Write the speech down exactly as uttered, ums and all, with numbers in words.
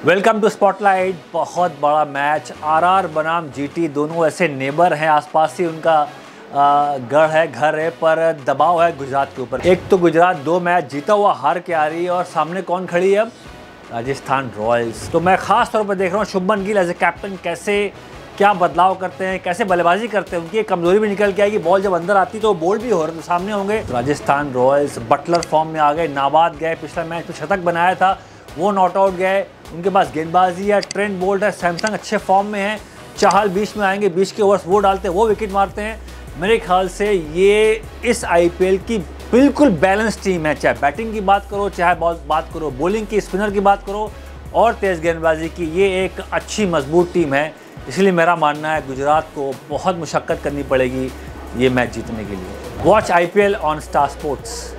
Welcome to spotlight. बहुत बड़ा match, RR बनाम जीटी दोनों ऐसे नेबर हैं, आसपास ही उनका गढ़ है, घर है, पर दबाव है गुजरात के ऊपर। एक तो गुजरात दो मैच जीता हुआ हार के आ रही है और सामने कौन खड़ी है अब? राजस्थान रॉयल्स। तो मैं खास तौर पर देख रहा हूँ Shubman Gill as a captain कैसे क्या बदलाव करते हैं, कैसे बल्लेबाजी करते हैं। उनकी एक कमजोरी भी निकल के आएगी, बॉल जब अंदर आती तो वो बोल्ड भी हो रहे तो सामने होंगे। राजस्थान रॉयल्स बटलर फॉर्म में आ गए, नाबाद गए, पिछला मैच में शतक बनाया था वो नॉट आउट गए। उनके पास गेंदबाजी है, ट्रेंट बोल्ट है, सैमसंग अच्छे फॉर्म में है, चाहल बीच में आएंगे, बीच के ओवर्स वो डालते हैं, वो विकेट मारते हैं। मेरे ख्याल से ये इस आईपीएल की बिल्कुल बैलेंस टीम है। चाहे बैटिंग की बात करो, चाहे बात करो बॉलिंग की, स्पिनर की बात करो और तेज़ गेंदबाजी की, ये एक अच्छी मजबूत टीम है। इसलिए मेरा मानना है गुजरात को बहुत मुशक्कत करनी पड़ेगी ये मैच जीतने के लिए। Watch IPL on Star sports.